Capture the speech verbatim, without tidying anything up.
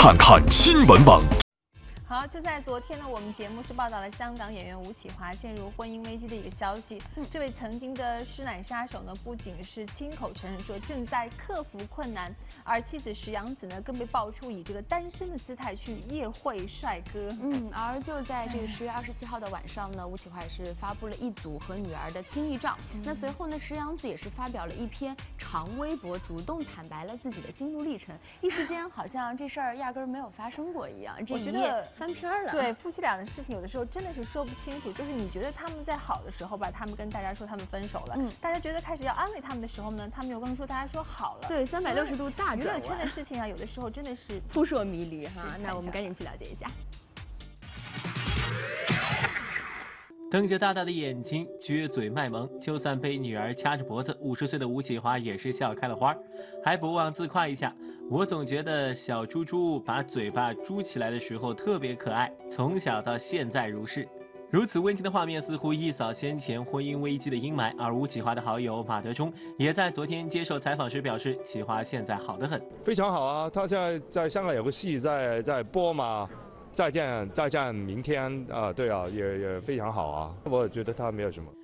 看看新闻网。 好，就在昨天呢，我们节目是报道了香港演员吴启华陷入婚姻危机的一个消息。嗯，这位曾经的师奶杀手呢，不仅是亲口承认说正在克服困难，而妻子石洋子呢，更被爆出以这个单身的姿态去夜会帅哥。 嗯，而就在这个十月二十七号的晚上呢，吴启华也是发布了一组和女儿的亲密照。嗯、那随后呢，石洋子也是发表了一篇长微博，主动坦白了自己的心路历程。一时间好像这事儿压根儿没有发生过一样，这一夜翻篇了。 对，夫妻俩的事情有的时候真的是说不清楚。就是你觉得他们在好的时候吧，他们跟大家说他们分手了，嗯，大家觉得开始要安慰他们的时候呢，他们又跟说大家说好了。 对，三百六十度大转弯。 娱乐圈的事情啊，有的时候真的是扑朔迷离哈。那我们赶紧去了解一下。 瞪着大大的眼睛，撅嘴卖萌，就算被女儿掐着脖子，五十岁的吴启华也是笑开了花，还不忘自夸一下：“我总觉得小猪猪把嘴巴猪起来的时候特别可爱，从小到现在如是。”如此温情的画面似乎一扫先前婚姻危机的阴霾，而吴启华的好友马德钟也在昨天接受采访时表示，启华现在好得很， 非常好啊！他现在在香港有个戏在在播嘛。再见，再见，明天啊、呃，对啊，也也非常好啊，我觉得他没有什么。